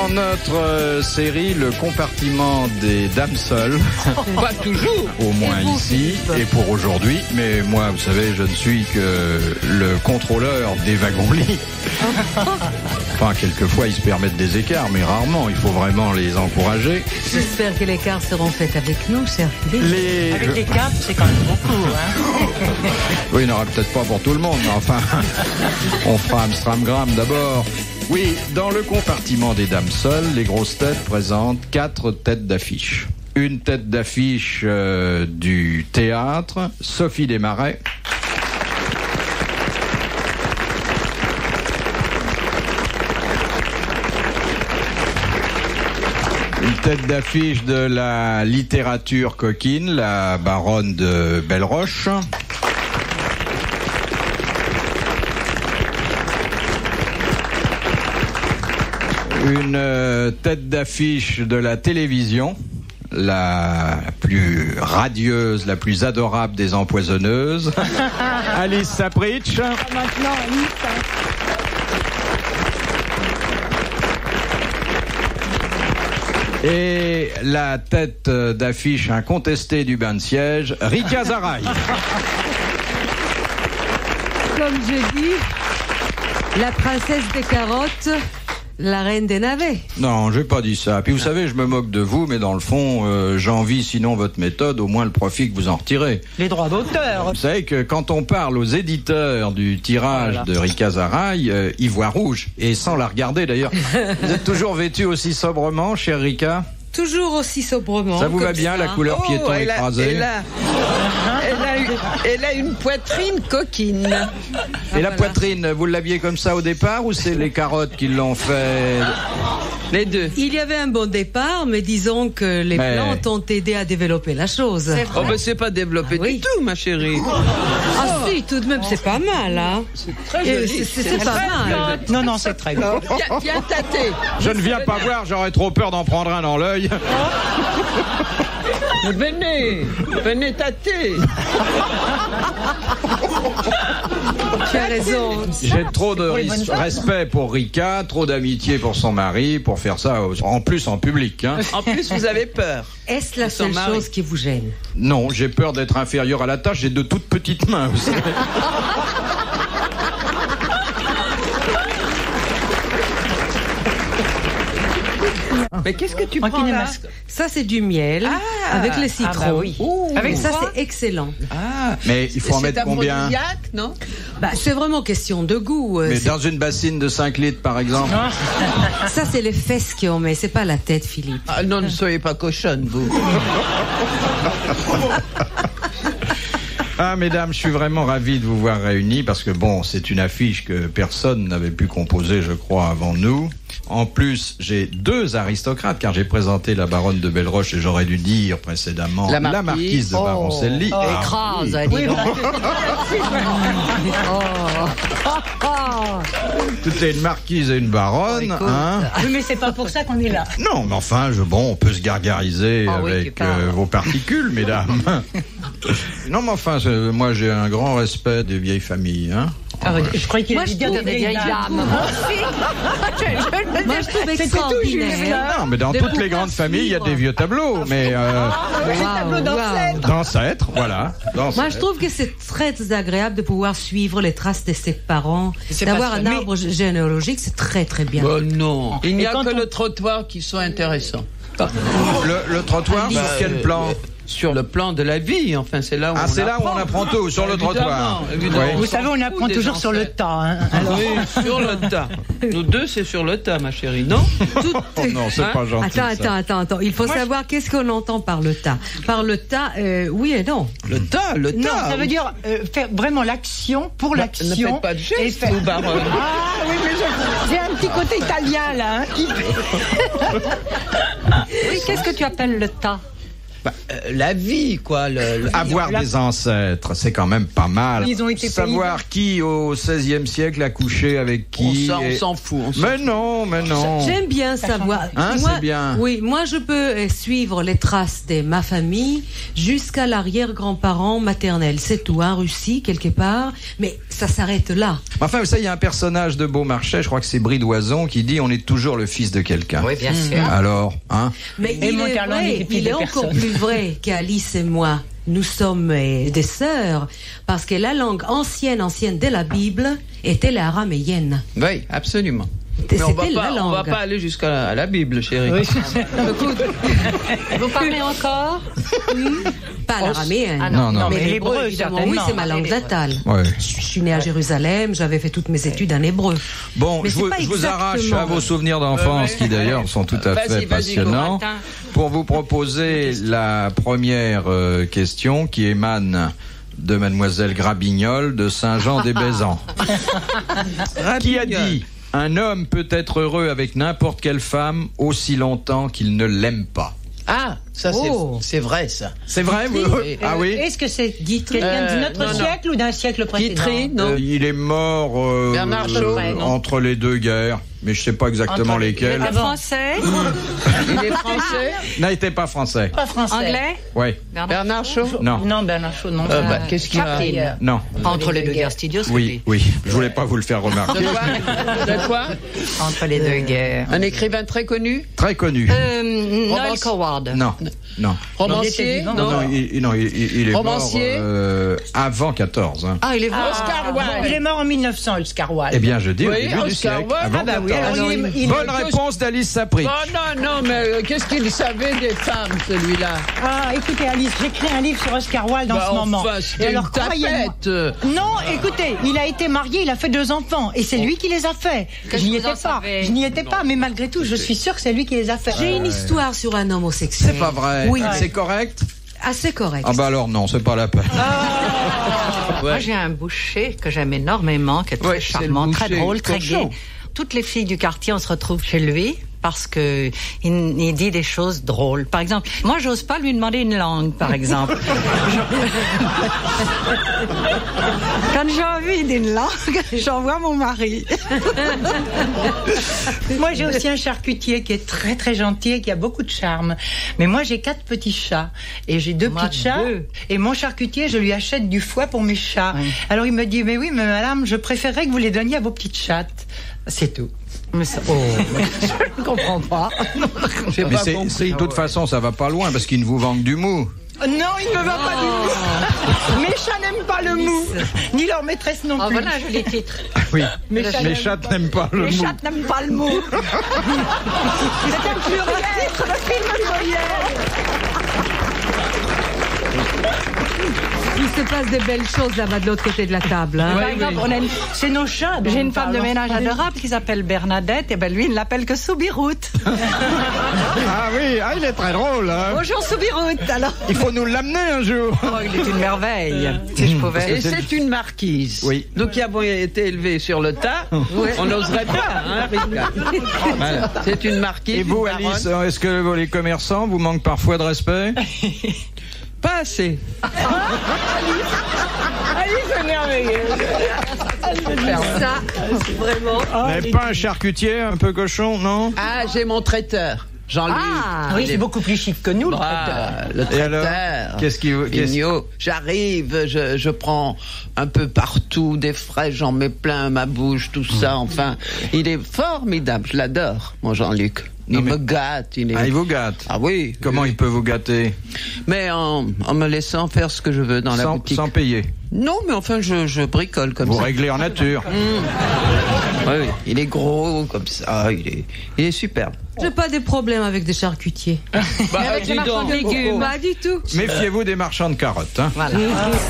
Dans notre série, le compartiment des dames seules. Pas toujours. Au moins ici et pour aujourd'hui. Mais moi, vous savez, je ne suis que le contrôleur des wagons-lits. Enfin, quelquefois, ils se permettent des écarts, mais rarement. Il faut vraiment les encourager. J'espère que les cartes seront faites avec nous, cher Philippe. Avec les cartes, c'est quand même beaucoup. Hein. Oui, il n'y en aura peut-être pas pour tout le monde, mais enfin, on fera Amstramgram d'abord. Oui, dans le compartiment des dames seules, les grosses têtes présentent 4 têtes d'affiche. Une tête d'affiche du théâtre, Sophie Desmarais. Une tête d'affiche de la littérature coquine, la baronne de Belleroche. Une tête d'affiche de la télévision, la plus radieuse, la plus adorable des empoisonneuses, Alice Sapritch. Maintenant, Alice. Et la tête d'affiche incontestée du bain de siège, Rika Zaraï. Comme je dis, la princesse des carottes, la reine des navets. Non, j'ai pas dit ça. Puis vous savez, je me moque de vous, mais dans le fond, j'envie sinon votre méthode, au moins le profit que vous en retirez. Les droits d'auteur. Vous savez que quand on parle aux éditeurs du tirage de Rika Zaraï, ils voient rouge. Et sans la regarder d'ailleurs. Vous êtes toujours vêtue aussi sobrement, chère Rika ? Toujours aussi sobrement. Ça vous va bien, ça. la couleur piéton écrasée? Elle a une poitrine coquine. Et la poitrine, vous l'aviez comme ça au départ ou c'est les carottes qui l'ont fait? Les deux. Il y avait un bon départ, mais disons que les plantes ont aidé à développer la chose. Oh, ben c'est pas développé du tout, ma chérie. Ah si, tout de même, c'est pas mal, hein. C'est très joli. C'est pas mal. Non, c'est très beau. Viens tâter. Je ne viens pas voir, j'aurais trop peur d'en prendre un dans l'œil. Venez tâter. Tu as raison. J'ai trop de respect pour Rika, trop d'amitié pour son mari, pour faire ça, en plus en public. Hein. En plus, vous avez peur. Est-ce la seule chose qui vous gêne? Non, j'ai peur d'être inférieur à la tâche, j'ai de toutes petites mains, vous savez. Mais qu'est-ce que tu prends là? Ça, c'est du miel avec le citron. Ah bah oui. Avec ça, c'est excellent. Mais il faut en mettre combien? Non? C'est vraiment question de goût. Mais dans une bassine de 5 litres, par exemple. Ça, c'est les fesses qu'on met, c'est pas la tête, Philippe. Ah non, ne soyez pas cochonne, vous. Ah, mesdames, je suis vraiment ravi de vous voir réunis parce que bon, c'est une affiche que personne n'avait pu composer, je crois, avant nous. En plus, j'ai 2 aristocrates car j'ai présenté la baronne de Belleroche et j'aurais dû dire précédemment la marquise de Baroncelli. Écrase, oui. dis donc. Tout est une marquise et une baronne, hein. Oui, mais c'est pas pour ça qu'on est là. Non, mais enfin, on peut se gargariser avec vos particules, mesdames. Non, mais enfin, moi, j'ai un grand respect des vieilles familles, hein. Je croyais qu'il allait dire des vieilles dames. Moi, je trouve extraordinaire. Non, mais dans toutes les grandes familles, il y a des vieux tableaux, mais des tableaux d'ancêtres, voilà. Moi, je trouve que c'est très agréable de pouvoir suivre les traces de ses parents, d'avoir un arbre généalogique, c'est très très bien. Oh non, il n'y a que le trottoir qui soit intéressant. Le trottoir, sur quel plan? Sur le plan de la vie, enfin, c'est là où c'est là où on apprend tout, sur le trottoir. Évidemment. Vous savez, on apprend toujours sur le tas. Hein. Alors... Oui, sur le tas. Nous deux, c'est sur le tas, ma chérie, non? Non, c'est pas gentil. Attends. Il faut savoir qu'est-ce qu'on entend par le tas. Par le tas, oui et non. Le tas. Non, ça veut dire faire vraiment l'action pour l'action. Ne faites pas de geste, vous, baronne. Ah oui, mais j'ai un petit côté italien, là. Hein, oui, qu'est-ce que tu appelles le tas? La vie, quoi. Avoir des ancêtres, c'est quand même pas mal. Ils ont été savoir qui au XVIe siècle a couché avec qui. On s'en fout. Mais non. J'aime bien savoir. C'est bien. Oui, moi je peux suivre les traces de ma famille jusqu'à l'arrière-grand-parent maternel. C'est tout, Russie, quelque part. Mais ça s'arrête là. Enfin, ça, il y a un personnage de Beaumarchais, je crois que c'est Bridoison, qui dit on est toujours le fils de quelqu'un. Oui, bien sûr. Alors, Mais il est encore plus vrai qu'Alice et moi, nous sommes des sœurs, parce que la langue ancienne de la Bible était l'araméenne. Oui, absolument. Mais on va pas aller jusqu'à la Bible, chérie. Oui. Vous parlez encore Pas l'araméenne. Non. Mais l'hébreu, évidemment. Oui, c'est ma langue natale. Ouais. Je suis née à Jérusalem, j'avais fait toutes mes études en hébreu. Bon, mais je vous arrache à vos souvenirs d'enfance, qui d'ailleurs sont tout à fait passionnants, pour vous proposer la première question qui émane de Mademoiselle Grabignol de Saint-Jean-des-Baisans. Qui a dit: un homme peut être heureux avec n'importe quelle femme aussi longtemps qu'il ne l'aime pas. Ah, ça c'est vrai, ça. C'est vrai, vous Ah oui. Est-ce que c'est quelqu'un de notre siècle ou d'un siècle précédent? Guitry, non. Il est mort Bernard Shaw, entre les deux guerres, mais je sais pas exactement lesquelles. Il est français. Il est français. Non, il n'était pas français. Pas français. Anglais. Oui. Bernard Shaw. Non. Non, Bernard Shaw, non. Qu'est-ce qu'il a? Non. Entre les deux guerres, c'est idiot. Oui. Je voulais pas vous le faire remarquer. De quoi? Entre les deux guerres. Un écrivain très connu. Très connu. Noël Coward. Non. Romancier. Il est Romancier. mort avant 14. Hein. Ah, il est mort. Oscar Wilde. Il est mort en 1900, Oscar Wilde. Eh bien, je dis au Oui, début du Oscar siècle. Wilde. Avant oui, 14. alors Bonne réponse d'Alice Sapri. Oh non, mais qu'est-ce qu'il savait des femmes, celui-là? Ah, écoutez, Alice, j'écris un livre sur Oscar Wilde en ce moment. Et alors, croyez-moi. Non, écoutez, il a été marié, il a fait 2 enfants, et c'est lui qui les a faits. Je n'y étais pas, mais malgré tout, je suis sûre que c'est lui qui les a faits. J'ai une histoire sur un homme homosexuel. C'est pas vrai. Oui. C'est correct? Assez correct. Ah bah alors non, c'est pas la peine. Moi, j'ai un boucher que j'aime énormément, qui est très charmant, très drôle, très gai. Toutes les filles du quartier, on se retrouve chez lui parce que il dit des choses drôles. Par exemple, moi, j'ose pas lui demander une langue, par exemple. Quand j'ai envie d'une langue, j'envoie mon mari. Moi, j'ai aussi un charcutier qui est très très gentil et qui a beaucoup de charme. Mais moi, j'ai 4 petits chats et j'ai 2 petits chats. Et mon charcutier, je lui achète du foie pour mes chats. Oui. Alors il me dit, mais oui, mais madame, je préférerais que vous les donniez à vos petites chattes. C'est tout. Mais ça, je ne comprends pas. Mais de toute façon, ça va pas loin parce qu'ils ne vous vendent du mou. Non, il ne me va pas du mou. Mes chats n'aiment pas le mou. Ni leur maîtresse non plus. Voilà un joli titre. Oui, mes chats n'aiment pas le mou. Les chats n'aiment pas le mou. C'est un pluriel. Le film pluriel. Il se passe de belles choses là-bas de l'autre côté de la table. Hein. Par exemple, c'est nos chats. J'ai une femme de ménage adorable qui s'appelle Bernadette. Et ben lui, il ne l'appelle que Soubiroute. Ah oui, il est très drôle. Hein. Bonjour Soubiroute. Alors. Il faut nous l'amener un jour. Oh, il est une merveille. Si je pouvais. Et c'est une marquise. Oui. Donc qui a été élevée sur le tas. On n'oserait pas, hein, Rika. Voilà. C'est une marquise. Et vous, Alice, est-ce que les commerçants vous manquent parfois de respect? Pas assez. Alice, c'est merveilleux. Ça, vraiment. Vous n'avez pas un charcutier un peu cochon, non? Ah, j'ai mon traiteur. Jean-Luc. Oui, c'est beaucoup plus chic que nous, le traiteur. Le traiteur. Et alors, qu'est-ce J'arrive, je prends un peu partout des fraises, j'en mets plein ma bouche, tout ça. Enfin, il est formidable. Je l'adore, mon Jean-Luc. Il me gâte. Il vous gâte? Ah oui. Comment il peut vous gâter? Mais en me laissant faire ce que je veux dans la boutique. Sans payer? Non, mais enfin, je bricole comme ça. Vous réglez en nature? Oui, il est gros comme ça, il est superbe. J'ai pas de problème avec des charcutiers. Avec les marchands de légumes. Pas du tout. Méfiez-vous des marchands de carottes. Hein. Voilà.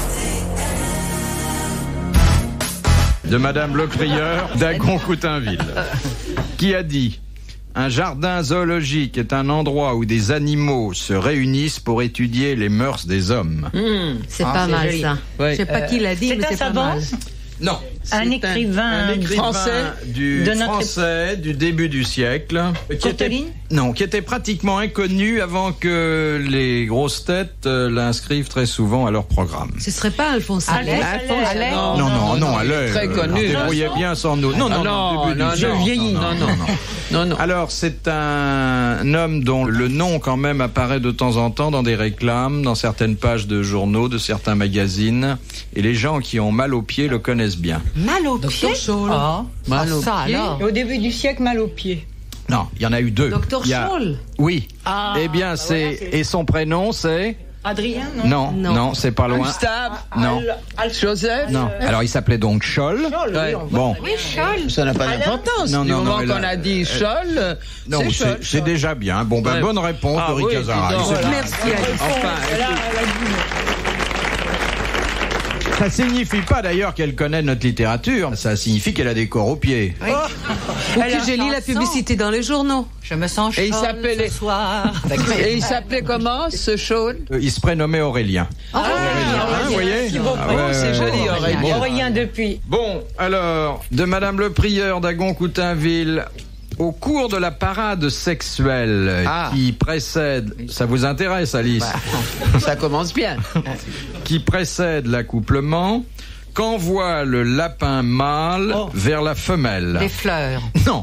De Madame Le Crieur d'Agon-Coutainville, qui a dit: un jardin zoologique est un endroit où des animaux se réunissent pour étudier les mœurs des hommes. C'est pas mal joli. ça. Ouais. Je sais pas qui l'a dit, mais c'est pas mal. Non. Un écrivain français du début du siècle. Courteline ? Non, qui était pratiquement inconnu avant que les grosses têtes l'inscrivent très souvent à leur programme. Ce serait pas Alphonse Allais? Non, Allais. Très connu. Débrouillez bien sans nous. Non, je vieillis. Non. Alors, c'est un homme dont le nom quand même apparaît de temps en temps dans des réclames, dans certaines pages de journaux, de certains magazines. Et les gens qui ont mal aux pieds le connaissent bien. Mal aux pieds? Mal aux pieds. Alors. Au début du siècle, mal aux pieds. Non, il y en a eu deux. Docteur Scholl? Oui. Eh bien, et son prénom, c'est... Adrien, non, c'est pas loin. Gustave? Non. Joseph? Non. Alors, il s'appelait donc Scholl. Bon. Oui, Scholl. Ça n'a pas d'importance. Du moment qu'on a dit Scholl, non, c'est déjà bien. Bon, bonne réponse de Rick Azaray. Merci, Alice. Ça signifie pas d'ailleurs qu'elle connaît notre littérature, ça signifie qu'elle a des corps aux pieds. Oui. Ou que j'ai lu la publicité dans les journaux. Je me sens chaude ce soir. Et il s'appelait comment, ce Scholl? Il se prénommait Aurélien. Vous voyez? C'est joli, Aurélien. Aurélien depuis. Bon, alors, de Madame le Prieur d'Agon-Coutainville... Au cours de la parade sexuelle qui précède... Ça vous intéresse, Alice? Ça commence bien. Qui précède l'accouplement, qu'envoie le lapin mâle vers la femelle? Des fleurs. Non.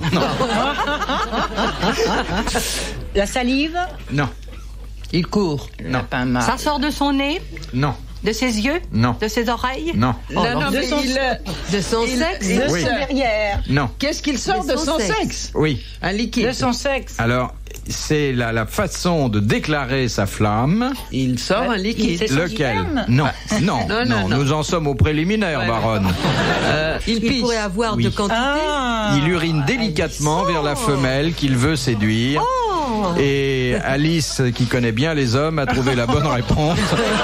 La salive? Non. Il court. Lapin mâle. Ça sort de son nez? Non. De ses yeux? Non. De ses oreilles? Non. De son sexe? De son derrière? Non. Qu'est-ce qu'il sort de son sexe? Oui. Un liquide. De son sexe? Alors, c'est la façon de déclarer sa flamme. Il sort un liquide. C'est son Lequel? sperme? Non. Non. Nous en sommes au préliminaire, baronne. Il pourrait avoir de quantité. Il urine délicatement vers la femelle qu'il veut séduire. Et Alice, qui connaît bien les hommes, a trouvé la bonne réponse.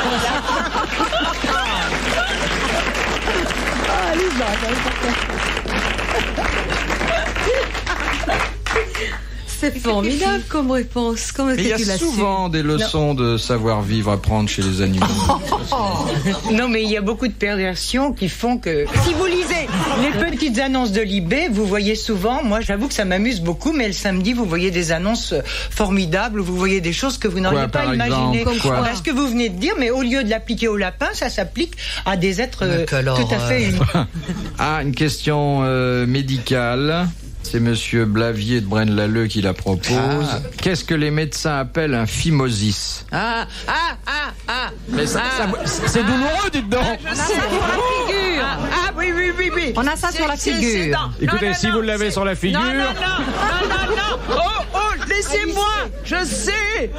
C'est formidable comme réponse, comme il y a souvent des leçons de savoir-vivre à prendre chez les animaux. Non, mais il y a beaucoup de perversions qui font que... Si vous lisez les petites annonces de Libé, vous voyez souvent, moi j'avoue que ça m'amuse beaucoup, mais le samedi, vous voyez des annonces formidables, vous voyez des choses que vous n'auriez pas imaginées. Parce que vous venez de dire, mais au lieu de l'appliquer au lapin, ça s'applique à des êtres tout à fait uniques. Une question médicale. C'est Monsieur Blavier de Braine-l'Alleud qui la propose. Qu'est-ce que les médecins appellent un phimosis? Mais c'est douloureux, dites donc. On a ça sur la figure. Oui. On a ça sur la figure. Écoutez, si vous l'avez sur la figure... Non. Oh, laissez-moi. Je sais.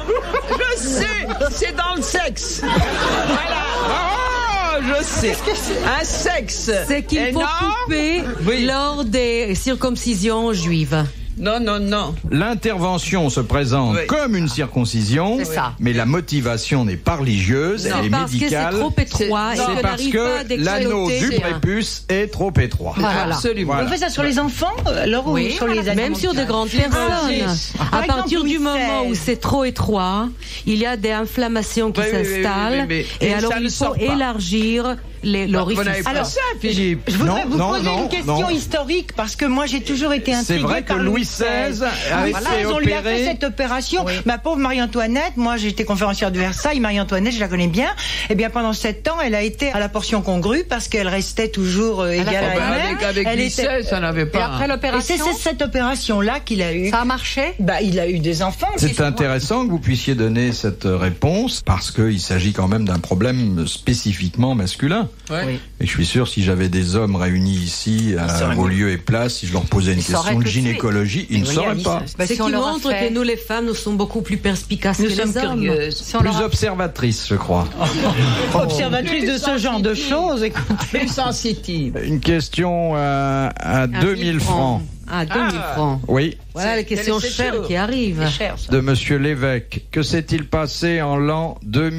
C'est dans le sexe. Voilà. Je sais. Un sexe. C'est qu'il faut couper lors des circoncisions juives. Non. L'intervention se présente comme une circoncision, mais la motivation n'est pas religieuse, elle est médicale. C'est trop étroit. C'est parce que l'anneau du prépuce est trop étroit. Voilà. Absolument. On fait ça sur les enfants, alors ou sur les animaux? Même sur de grandes personnes. À partir du moment où c'est trop étroit, il y a des inflammations qui s'installent, et alors il faut élargir l'orifice. Alors ça, Philippe. Je voudrais vous poser une question historique, parce que moi j'ai toujours été intriguée. C'est vrai que Louis XVI on lui a fait cette opération. Ma pauvre Marie-Antoinette, moi j'étais conférencière de Versailles, Marie-Antoinette, je la connais bien. Eh bien pendant 7 ans, elle a été à la portion congrue parce qu'elle restait toujours égale à elle-même. Avec Louis XVI, ça n'avait pas. Et après l'opération, c'est cette opération-là qu'il a eu. Ça a marché? Il a eu des enfants. C'est intéressant que vous puissiez donner cette réponse parce qu'il s'agit quand même d'un problème spécifiquement masculin. Oui. Et je suis sûr, si j'avais des hommes réunis ici au lieu et place, si je leur posais une question de gynécologie, ils ne sauraient pas. C'est qui montre que nous, les femmes, nous sommes beaucoup plus perspicaces que les hommes. Plus observatrices, je crois. Observatrices de ce genre de choses, écoutez. Plus sensitive. Une question à 2000 francs. À 2000 francs. Oui. Voilà les questions chères qui arrivent. De Monsieur Lévesque. Que s'est-il passé en l'an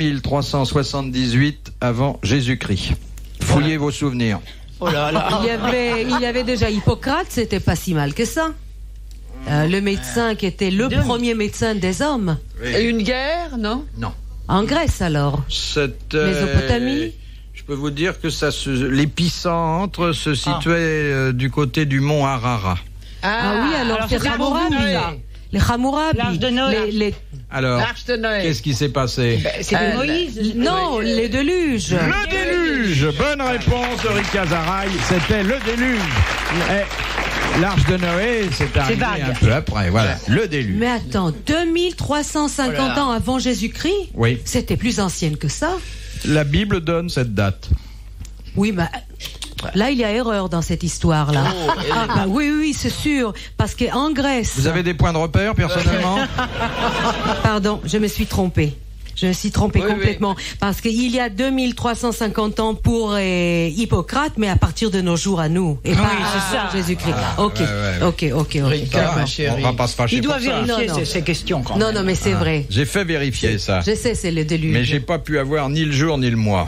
2378 avant Jésus-Christ? Fouillez vos souvenirs. Oh là là. Il y avait déjà Hippocrate, c'était pas si mal que ça. Le médecin qui était le premier médecin des hommes. Et une guerre, non? Non. En Grèce alors? Mésopotamie? Je Je peux vous dire que l'épicentre se situait du côté du mont Ararat. Ah oui, alors c'est Hammurabi. Les Hammurabi. L'Arche de Noé. Alors, qu'est-ce qui s'est passé? C'était Moïse. Non, les déluges. Le déluge. Bonne réponse de Rika Zaraï. C'était le déluge. L'Arche de Noé, c'est arrivé un peu après. Voilà, le déluge. Mais attends, 2350 ans avant Jésus-Christ? Oui. C'était plus ancienne que ça? La Bible donne cette date. Oui, mais là, il y a erreur dans cette histoire-là. Oui, c'est sûr. Parce qu'en Grèce... Vous avez des points de repère, personnellement? Pardon, je me suis trompée. Je me suis trompée complètement. Parce qu'il y a 2350 ans pour Hippocrate, mais à partir de nos jours à nous. Et pas c'est ça. Jésus-Christ. Ok. On va pas se fâcher. Il doit pour ça. vérifier ces questions quand même. Non, mais c'est vrai. J'ai fait vérifier ça. Je sais, c'est le déluge. Mais j'ai pas pu avoir ni le jour ni le mois.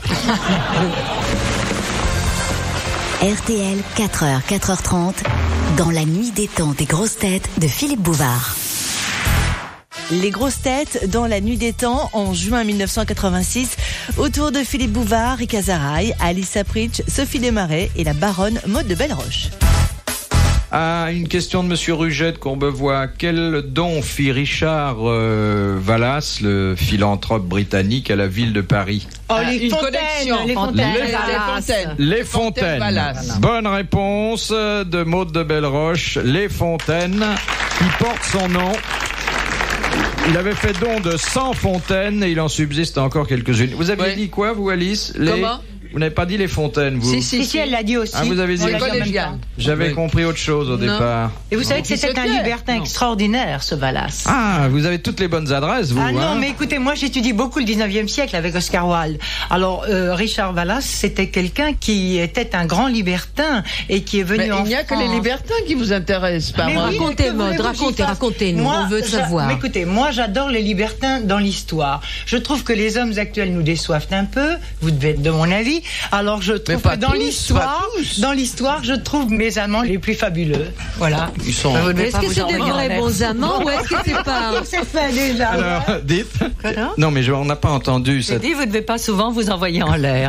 RTL, 4h, 4h30, dans la nuit des temps des grosses têtes de Philippe Bouvard. Les grosses têtes dans la nuit des temps en juin 1986, autour de Philippe Bouvard, Rika Zaraï, Alice Apritch, Sophie Desmarais et la baronne Maud de Belleroche. Ah, une question de Monsieur Ruget de Courbevoie. Quel don fit Richard Wallace, le philanthrope britannique, à la ville de Paris? Une connexion. Les Fontaines. Bonne réponse de Maud de Belleroche. Les Fontaines, qui porte son nom. Il avait fait don de 100 fontaines et il en subsiste encore quelques-unes. Vous avez dit quoi, vous, Alice? Comment? Vous n'avez pas dit les fontaines, vous? Si, elle l'a dit aussi. Ah, vous avez dit J'avais compris autre chose au départ. Et vous savez que c'était un libertin extraordinaire, ce Wallace. Ah, vous avez toutes les bonnes adresses, vous. Ah non, mais écoutez, moi j'étudie beaucoup le 19e siècle avec Oscar Wilde. Alors, Richard Wallace, c'était quelqu'un qui était un grand libertin et qui est venu en France. Il n'y a que les libertins qui vous intéressent, pas moi. Racontez-nous, on veut savoir. Mais écoutez, moi j'adore les libertins dans l'histoire. Je trouve que les hommes actuels nous déçoivent un peu, vous devez être de mon avis. Alors je trouve que dans l'histoire, je trouve mes amants les plus fabuleux. Voilà. Est-ce que c'est des vrais bons amants ou est-ce que c'est pas... C'est fait déjà. Alors, dites. Non, mais on n'a pas entendu cette... J'ai dit, vous ne devez pas souvent vous envoyer en l'air.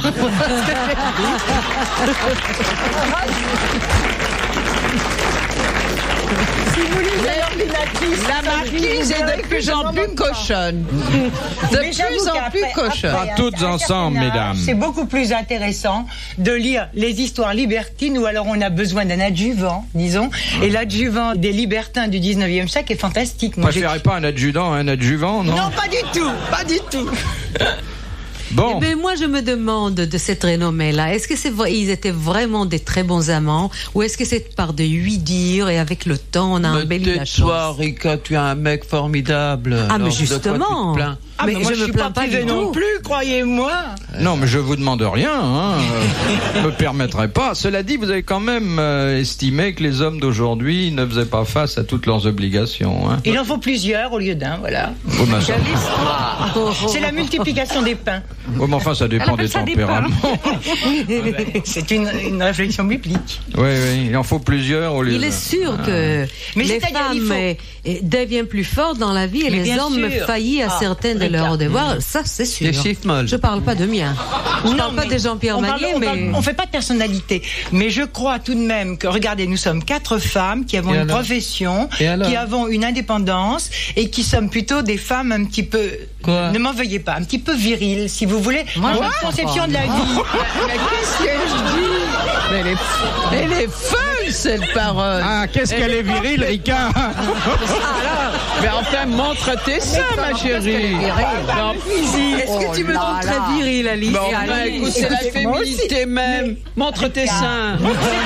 La marquise est de plus en plus cochonne. De plus en plus cochonne. Pas toutes ensemble, mesdames. C'est beaucoup plus intéressant de lire les histoires libertines où alors on a besoin d'un adjuvant, disons. Et l'adjuvant des libertins du 19e siècle est fantastique. Vous préférez pas un adjudant à un adjuvant, non? Non, pas du tout. Pas du tout. Bon. Mais moi, je me demande de cette renommée-là, est-ce que ils étaient vraiment des très bons amants, ou est-ce que c'est par de oui-dire et avec le temps on a embelli la chose? Toi, Rika, tu es un mec formidable. Ah, mais justement. Mais moi, je me plains pas du tout. Non plus, croyez-moi. Non, mais je vous demande rien. Je me permettrai pas. Cela dit, vous avez quand même estimé que les hommes d'aujourd'hui ne faisaient pas face à toutes leurs obligations. Hein. Il en faut plusieurs au lieu d'un, voilà. C'est la multiplication des pains. Oh, mais enfin, ça dépend des tempéraments. C'est une réflexion biblique. Oui, il en faut plusieurs au lieu d'un. Il est sûr que les femmes deviennent plus fortes dans la vie et les hommes faillissent à certaines de leurs devoirs. Ça, c'est sûr. Les chiffres molles. Je parle pas de mien. Je parle pas de Jean-Pierre Magnier, mais... On fait pas de personnalité. Mais je crois tout de même que, regardez, nous sommes 4 femmes qui avons une profession, qui avons une indépendance et qui sommes plutôt des femmes un petit peu... Ne m'en veuillez pas, un petit peu viriles, si vous voulez. Moi, j'ai une conception de la vie. Mais qu'est-ce que je dis? Mais elle est folle, cette parole. Ah, qu'est-ce qu'elle est virile, Rika? Mais enfin, montre tes seins, ma chérie. Est-ce que tu me trouves très viril, Alice? Bon, écoute, c'est la féminité même. Montre tes seins.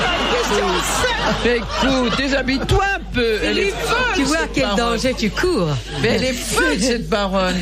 Écoute, déshabille-toi un peu. Elle est folle. Tu vois à quel danger tu cours. Mais elle est folle, cette baronne.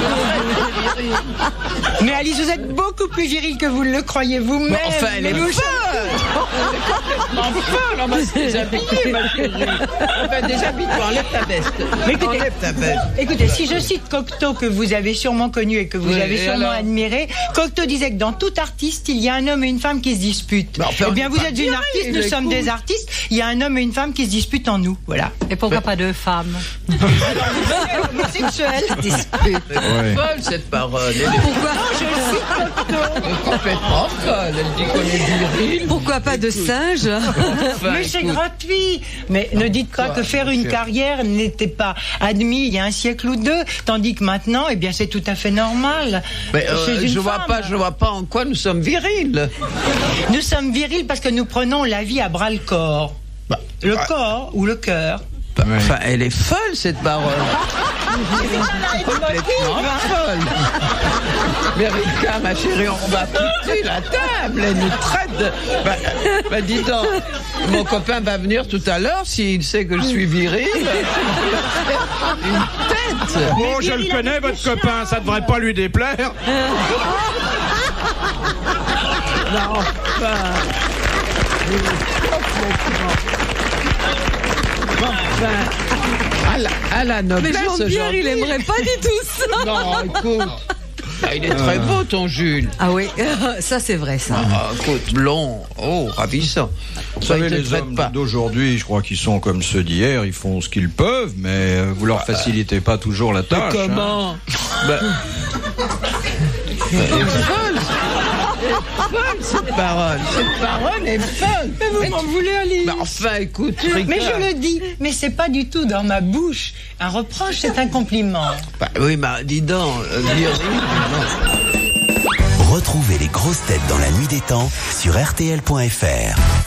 Mais Alice, vous êtes beaucoup plus viril que vous le croyez vous-même. Enfin, elle est folle. enfin, on va se déshabiller, ma chérie. Enfin, déshabille-toi, enlève ta veste. Mais écoutez, enlève ta veste. Écoutez, si je cite Cocteau, que vous avez sûrement connu et que vous avez sûrement admiré, Cocteau disait que dans tout artiste, il y a un homme et une femme qui se disputent. Eh bien, vous êtes une artiste, nous sommes des artistes, il y a un homme et une femme qui se disputent en nous. Voilà. Et pourquoi pas deux femmes? Homosexuel. Dispute. Folle, cette parole. Pourquoi Je cite Cocteau. Complètement folle. Elle dit qu'on est viril. Pourquoi pas de singe? Mais c'est gratuit. Mais ne dites pas que faire une carrière n'était pas admis il y a un siècle ou deux, tandis que maintenant, eh bien, c'est tout à fait normal. Mais je vois pas en quoi nous sommes virils. Nous sommes virils parce que nous prenons la vie à bras le corps. Le corps ou le cœur. Enfin, elle est folle, cette parole. Complètement folle. Mais Rika, ma chérie, on va foutre la table. Elle nous traite de... Bah, dis donc, mon copain va venir tout à l'heure, s'il sait que je suis viril. Une tête. Bon, je le connais, votre copain, ça devrait pas lui déplaire. Non, à la noblesse. Mais Jean-Pierre, il aimerait pas du tout ça. Non, écoute. Il est très beau, ton Jules. Ah oui, ça c'est vrai, ça. Écoute, blond, ravissant. Vous savez, les hommes d'aujourd'hui, je crois qu'ils sont comme ceux d'hier, ils font ce qu'ils peuvent, mais vous leur facilitez pas toujours la tâche. Comment cette parole est folle. Mais vous m'en voulez, Alice? Enfin, écoute, Rika. Mais je le dis, mais c'est pas du tout dans ma bouche. Un reproche, c'est un compliment. Oui, mais dis donc, Retrouvez les grosses têtes dans la nuit des temps sur RTL.fr.